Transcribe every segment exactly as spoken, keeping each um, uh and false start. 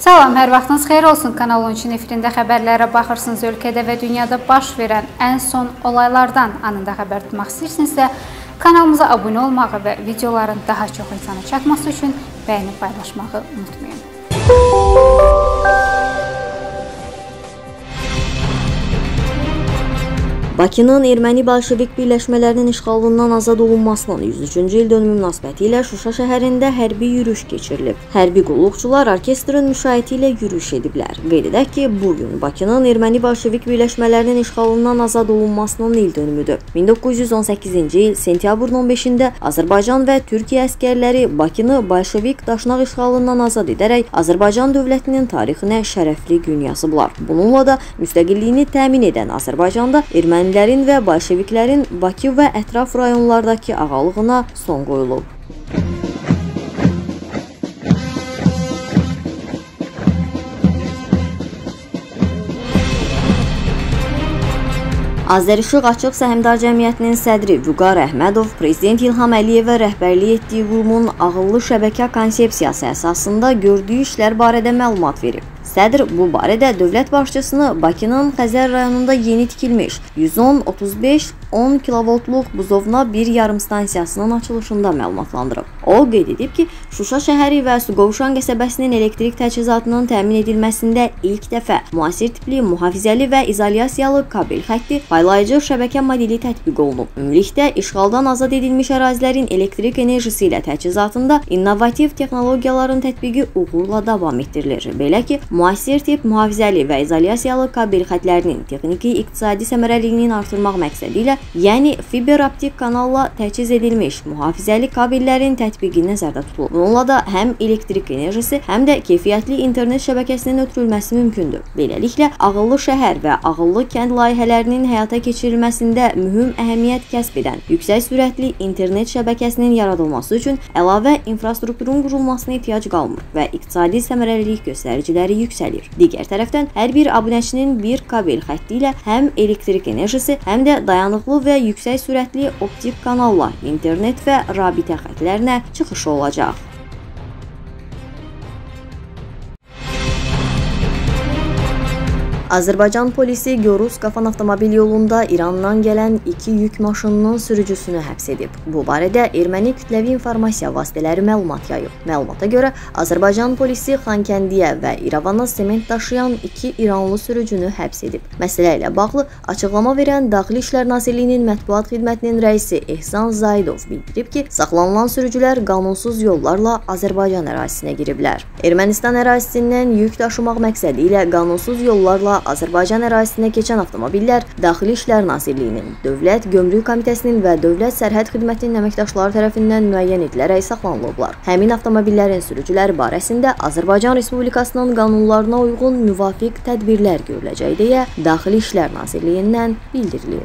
Salam, hər vaxtınız xeyir olsun. Kanal on üçün efirində xəbərlərə baxırsınız. Ölkədə və dünyada baş verən ən son olaylardan anında xəbər tutmaq istəyirsinizsə, kanalımıza abunə olmağı və videoların daha çox insana çatması üçün bəyənib paylaşmağı unutmayın. Bakının erməni bolşevik birləşmələrinin işğalından azad olunmasının yüz üçüncü il dönümü münasibəti ilə Şuşa şəhərində hərbi yürüyüş keçirilib. Hərbi qulluqçular orkestrin müşayiəti ilə yürüyüş ediblər. Qeyd edək ki, bugün Bakının erməni bolşevik birləşmələrinin işğalından azad olunmasının il dönümüdür. min doqquz yüz on səkkizinci il sentyabrın on beşində Azərbaycan və Türkiyə əskərləri Bakını bolşevik daşnaq işğalından azad edərək Azərbaycan dövlətinin tarixinə şərəfli gün yazıblar. Bununla da müstəqilliyini təmin edən Azərbaycanda erməni Ermənilərin və bolşeviklərin Bakı və ətraf rayonlardakı ağalığına son qoyulub. Azərişıq Açıq Səhmdar Cəmiyyətinin sədri Vüqar Əhmədov Prezident İlham Əliyevə rəhbərlik etdiyi qurumun ağıllı şəbəkə konsepsiyası əsasında gördüyü işlər barədə məlumat verib. Sədr bu barədə dövlət başçısını Bakının Xəzər rayonunda yeni tikilmiş yüz on otuz beş on kilovoltluq buzovna bir yarım stansiyasının açılışında məlumatlandırıb. O qeyd edib ki, Şuşa şəhəri və Suqovuşan qəsəbəsinin elektrik təchizatının təmin edilməsində ilk dəfə müasir tipli mühafizəli və izolyasiyalı kabel xətti paylayıcı şəbəkə modeli tətbiq olunub. Ümumilikdə işğaldan azad edilmiş ərazilərin elektrik enerjisi ilə təchizatında innovativ texnologiyaların tətbiqi uğurla davam etdirilir. Belə ki, müasir tip mühafizəli və izolyasiyalı kabel xətlərinin texniki iqtisadi səmərəliliyini artırmaq məqsədi ilə, yəni fiber optik kanalla təchiz edilmiş mühafizəli kabellərin tətbiqi nəzərdə tutulub. Bununla da həm elektrik enerjisi, həm də keyfiyyətli internet şəbəkəsinin ötürülməsi mümkündür. Beləliklə, ağıllı şəhər və ağıllı kənd layihələrinin həyata keçirilməsində mühüm əhəmiyyət kəsb edən yüksək sürətli internet şəbəkəsinin yaradılması üçün əlavə infrastrukturun qurulmasına ehtiyac qalmır və iqtisadi səmərəlilik göstəriciləri yüksəlir. Digər tərəfdən, hər bir abunəçinin bir kabel xətti ilə həm elektrik enerjisi, həm də dayanıqlı və yüksək sürətli optik kanalla internet və rabitə xətlərinə çıxışı olacaq. Azərbaycan polisi Gorus-Qafan avtomobil yolunda İrandan gələn iki yük maşınının sürücüsünü həbs edib. Bu barədə erməni kütləvi informasiya vasitələri məlumat yayıb. Məlumata görə Azərbaycan polisi Xankəndiyə və İrəvana sement daşıyan iki İranlı sürücünü həbs edib. Məsələ ilə bağlı açıqlama verən Daxili İşlər Nazirliyinin mətbuat xidmətinin rəisi Ehsan Zaidov bildirib ki, saxlanılan sürücülər qanunsuz yollarla Azərbaycan ərazisinə giriblər. Ermənistan ərazisindən yük daşımaq məqsədi ilə qanunsuz yollarla Azərbaycan ərazisinə keçən avtomobillər Daxili İşlər Nazirliyinin, Dövlət Gömrük Komitəsinin və Dövlət Sərhəd Xidmətinin əməkdaşları tərəfindən müəyyən edilərək saxlanılıblar. Həmin avtomobillərin sürücüləri barəsində Azərbaycan Respublikasının qanunlarına uyğun müvafiq tədbirlər görüləcək deyə Daxili İşlər Nazirliyindən bildirilib.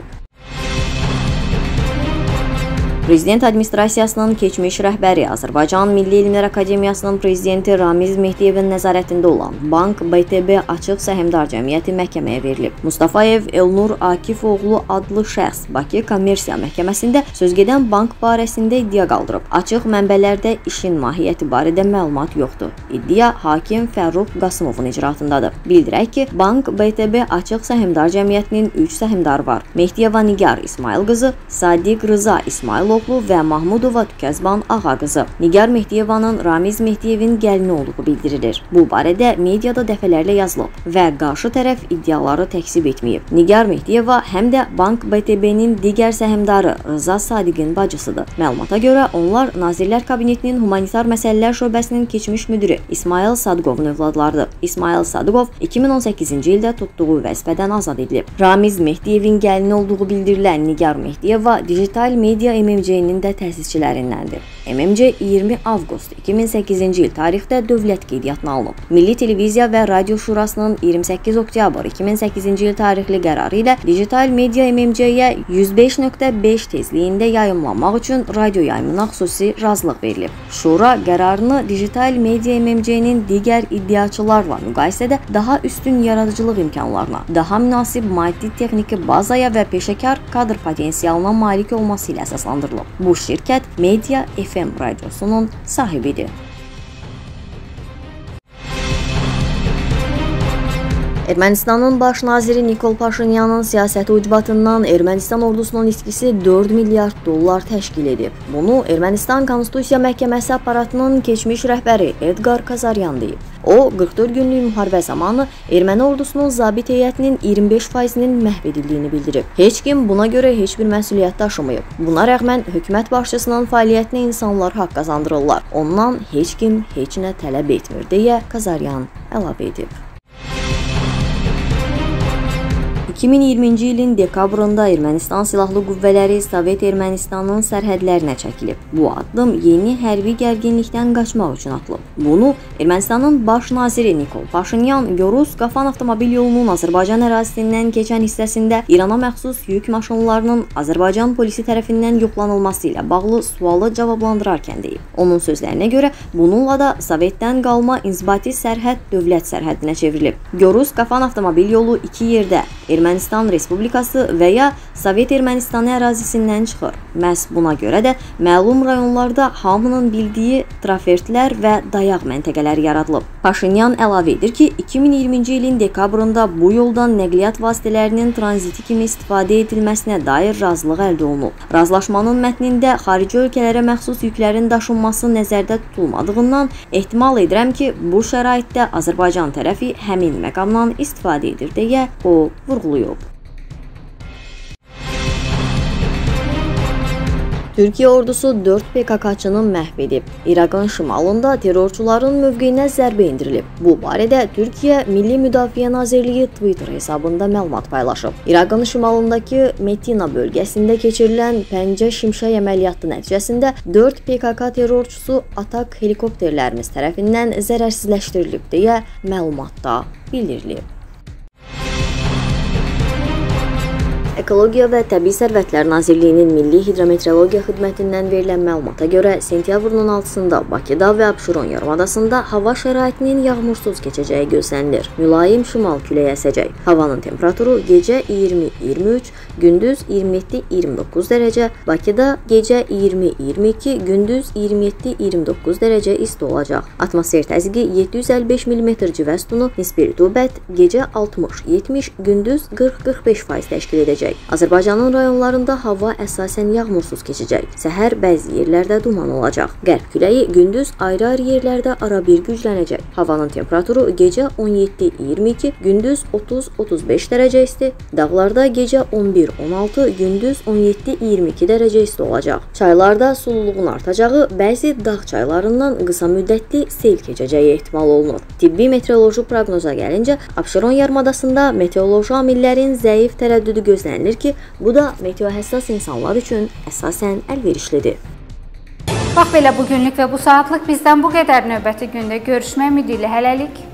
Prezident Administrasiyasının keçmiş rəhbəri Azərbaycan Milli Elmlər Akademiyasının prezidenti Ramiz Mehdiyevin nəzarətində olan Bank B T B Açıq Səhmdar Cəmiyyəti məhkəməyə verilib. Mustafayev Elnur Akifoğlu adlı şəxs Bakı Kommersiya Məhkəməsində sözgedən bank barəsində iddia qaldırıb. Açıq mənbələrdə işin mahiyyəti barədə məlumat yoxdur. İddia hakim Fərruh Qasımovun icraatındadır. Bildirək ki, Bank B T B Açıq Səhmdar Cəmiyyətinin üç səhmdarı var. Mehdiyeva Nigar İsmail qızı, Sadiq Rıza İsmail və Mahmudova Tükəzban ağa qızı. Nigar Mehdiyevanın Ramiz Mehdiyevin gəlini olduğu bildirilir. Bu barədə mediada dəfələrlə yazılıb və qarşı tərəf iddiaları təkzib etməyib. Nigar Mehdiyeva həm də Bank B T B-nin digər səhmdarı Rıza Sadiqin bacısıdır. Məlumata görə onlar Nazirlər Kabinetinin Humanitar Məsələlər Şöbəsinin keçmiş müdiri İsmail Sadıqovun övladlarıdır. İsmail Sadıqov iki min on səkkizinci ildə tutduğu vəzifədən azad edilib. Ramiz Mehdiyevin gəlini olduğu bildirilən Nigar Mehdiyeva digital media M M C-nin də təsisçilərindəndir. M M C iyirmi avqust iki min səkkizinci il tarixdə dövlət qeydiyyatına alınıb. Milli Televiziya və Radio Şurasının iyirmi səkkiz oktyabr iki min səkkizinci il tarixli qərarı ilə digital media M M C-yə yüz beş nöqtə beş tezliyində yayımlanmaq üçün radio yayımına xüsusi razılıq verilib. Şura qərarını digital media M M C-nin digər iddiaçılarla müqayisədə daha üstün yaradıcılıq imkanlarına, daha münasib maddi texniki bazaya və peşəkar kadr potensialına malik olması ilə əsaslandırılıb. Bu şirkət Media F M radiosunun sahibidir. Ermənistanın baş naziri Nikol Paşinyanın siyasəti ucbatından Ermənistan ordusunun itkisi dörd milyard dollar təşkil edib. Bunu Ermənistan Konstitusiya Məhkəməsi aparatının keçmiş rəhbəri Edgar Kazaryan deyib. O, qırx dörd günlük müharibə zamanı erməni ordusunun zabit heyətinin iyirmi beş faizinin məhv edildiyini bildirib. Heç kim buna görə heç bir məsuliyyət daşımayıb. Buna rəğmən hökumət başçısının fəaliyyətinə insanlar haqq qazandırırlar. Ondan heç kim heç nə tələb etmir, deyə Kazaryan əlavə edib. iki min iyirminci ilin dekabrında Ermənistan Silahlı Qüvvələri Sovet Ermənistanının sərhədlərinə çəkilib. Bu addım yeni hərbi gərginlikdən qaçmaq üçün atılıb. Bunu Ermənistanın baş naziri Nikol Paşinyan Gorus Qafan avtomobil yolunun Azərbaycan ərazisindən keçən hissəsində İrana məxsus yük maşınlarının Azərbaycan polisi tərəfindən yoxlanılması ilə bağlı sualı cavablandırarkən deyib. Onun sözlərinə görə bununla da Sovetdən qalma inzibati sərhəd dövlət sərhədinə çevrilib. Gorus Qafan avtomobil yolu iki yerdə Ermənistan Respublikası və ya Sovet Ermənistanı ərazisindən çıxır. Məhz buna görə də məlum rayonlarda hamının bildiyi trafertlər və dayaq məntəqələri yaradılıb. Paşinyan əlavə edir ki, iki min iyirminci ilin dekabrında bu yoldan nəqliyyat vasitələrinin tranziti kimi istifadə edilməsinə dair razılıq əldə olunub. Razılaşmanın mətnində xarici ölkələrə məxsus yüklərin daşınması nəzərdə tutulmadığından ehtimal edirəm ki, bu şəraitdə Azərbaycan tərəfi həmin məqamdan istifadə edir, deyə o vurğulayıb. Türkiyə ordusu dörd P K K-çını məhv edib. İraqın şimalında terrorçuların mövqeyinə zərbə endirilib. Bu barədə Türkiyə Milli Müdafiə Nazirliyi Twitter hesabında məlumat paylaşıb. İraqın şimalındakı Metina bölgəsində keçirilən Pəncə Şimşək əməliyyatı nəticəsində dörd P K K terrorçusu Atak helikopterlərimiz tərəfindən zərərsizləşdirilib, deyə məlumatda bildirilib. Ekologiya və Təbii Sərvətlər Nazirliyinin Milli Hidrometeorologiya Xidmətindən verilən məlumata görə sentyabrın on altısında Bakıda və Abşeron yarımadasında hava şəraitinin yağmursuz keçəcəyi gözlənilir. Mülayim şimal küləyi əsəcək. Havanın temperaturu gecə iyirmi iyirmi üç, gündüz iyirmi yeddi iyirmi doqquz dərəcə, Bakıda gecə iyirmi iyirmi iki, gündüz iyirmi yeddi iyirmi doqquz dərəcə isti olacaq. Atmosfer təzyiqi yeddi yüz əlli beş millimetr civə sütunu, nisbi rütubət gecə altmış yetmiş, gündüz qırx qırx beş faiz təşkil edəcək. Azərbaycanın rayonlarında hava əsasən yağmursuz keçəcək. Səhər bəzi yerlərdə duman olacaq. Qərb küləyi gündüz ayrı-ayrı yerlərdə arabir güclənəcək. Havanın temperaturu gecə on yeddi iyirmi iki, gündüz otuz otuz beş dərəcə isti. Dağlarda gecə on bir on altı, gündüz on yeddi iyirmi iki dərəcə isti olacaq. Çaylarda sululuğun artacağı, bəzi dağ çaylarından qısa müddətli sel keçəcəyi ehtimal olunur. Tibbi meteoroloji proqnoza gəlincə, Abşeron yarımadasında meteoroloji amillərin zəif tərəddüdü gözlənilir ki, bu da meteohəssas insanlar üçün əsasən əlverişlidir. Bax belə bugünlük və bu saatlıq bizdən bu qədər. Növbəti gündə görüşmək ümidi ilə hələlik.